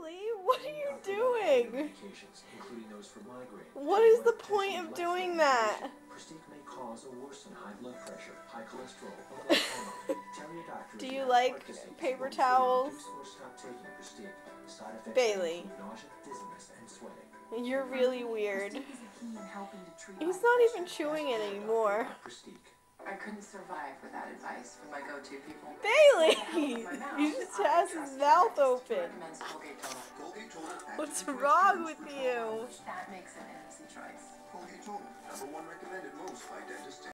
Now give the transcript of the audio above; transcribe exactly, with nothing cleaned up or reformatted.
Bailey, what are you doing? What is the point of doing that? Do you like paper towels? Bailey, you're really weird. He's not even chewing it anymore. I couldn't survive without advice from my go-to people. Bailey! He just has his mouth open. What's wrong with you? That makes it an easy choice. Colgate Total, number one recommended most by dentists.